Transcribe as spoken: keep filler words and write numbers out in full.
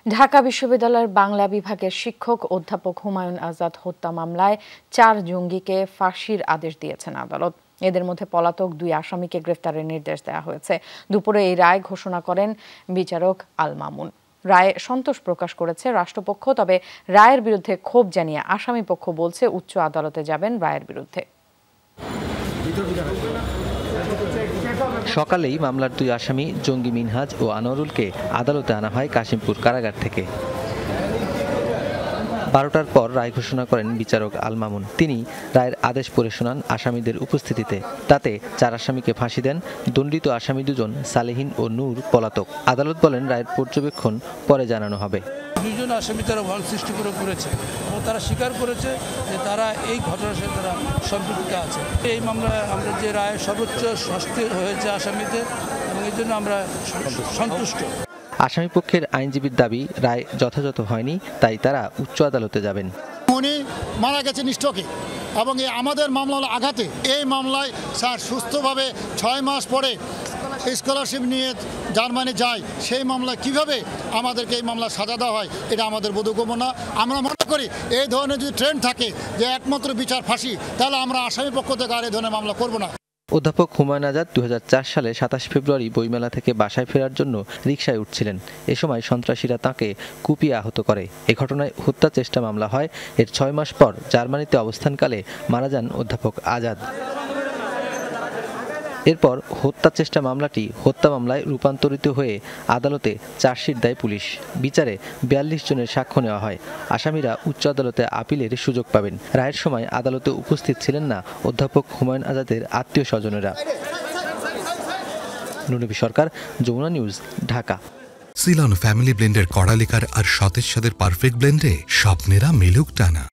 ঢাকা বিশ্ববিদ্যালয়ের বাংলা বিভাগের শিক্ষক অধ্যাপক হুমায়ুন আজাদ হত্যা মামলায় চার জঙ্গিকে ফাঁসির আদেশ দিয়েছেন আদালত। এদের মধ্যে পলাতক দুই আসামিকে গ্রেফতারের নির্দেশ দেওয়া হয়েছে। দুপুরে এই রায় ঘোষণা করেন বিচারক আল মামুন। রায়ে সন্তোষ প্রকাশ করেছে রাষ্ট্রপক্ষ, তবে রায়ের বিরুদ্ধে ক্ষোভ জানিয়ে আসামি পক্ষ বলছে উচ্চ আদালতে যাবেন রায়ের বিরুদ্ধে। সকালেই মামলার দুই আসামি জঙ্গি মিনহাজ ও আনোয়ারুলকে আদালতে আনা হয় কাশিমপুর কারাগার থেকে। বারোটার পর রায় ঘোষণা করেন বিচারক আল মামুন। তিনি রায়ের আদেশ পড়ে শোনান আসামিদের উপস্থিতিতে। তাতে চার আসামিকে ফাঁসি দেন। দণ্ডিত আসামি দুজন সালেহীন ও নূর পলাতক। আদালত বলেন রায়ের পর্যবেক্ষণ পরে জানানো হবে। দুজন আসামি তারা ভয় সৃষ্টি করে করেছে এবং তারা স্বীকার করেছে যে তারা এই ঘটনার সাথে তারা সম্পৃক্ত আছে। এই মামলায় আমরা যে রায় সর্বোচ্চ শাস্তি হয়েছে আসামিদের, এবং এই জন্য আমরা সন্তুষ্ট। আসামি পক্ষের আইনজীবীর দাবি রায় যথাযথ হয়নি, তাই তারা উচ্চ আদালতে যাবেন। উনি মারা গেছেন স্ট্রোকে, এবং এই আমাদের মামলার আঘাতে এই মামলায় স্যার সুস্থভাবে ছয় মাস পরে স্কলারশিপ নিয়ে জার্মানি যায়, সেই মামলা কিভাবে আমাদেরকে এই মামলা সাজা দেওয়া হয় এটা আমাদের বোধগম্য না। আমরা মনে করি এই ধরনের যদি ট্রেন্ড থাকে যে একমাত্র বিচার ফাঁসি, তাহলে আমরা আসামি পক্ষ থেকে আর এই ধরনের মামলা করব না। অধ্যাপক হুমায়ুন আজাদ দু হাজার চার সালে সাতাশ ফেব্রুয়ারি বইমেলা থেকে বাসায় ফেরার জন্য রিকশায় উঠছিলেন। এ সময় সন্ত্রাসীরা তাঁকে কুপিয়ে আহত করে। এ ঘটনায় হত্যা চেষ্টা মামলা হয়। এর ছয় মাস পর জার্মানিতে অবস্থানকালে মারা যান অধ্যাপক আজাদ। এরপর হত্যা চেষ্টা মামলাটি হত্যা মামলায় রূপান্তরিত হয়ে আদালতে চার্জশিট দেয় পুলিশ। বিচারে বিয়াল্লিশ জনের সাক্ষ্য নেওয়া হয়। আসামিরা উচ্চ আদালতে আপিলের সুযোগ পাবেন। রায়ের সময় আদালতে উপস্থিত ছিলেন না অধ্যাপক হুমায়ুন আজাদের আত্মীয় স্বজনেরা। Nunbi Sarkar, Jamuna news, Dhaka. Ceylon family ব্লেন্ডের কড়ালিকার আর সতেজ স্বাদের পারফেক্ট ব্লেন্ডে স্বপ্নেরা মেলুক টানা।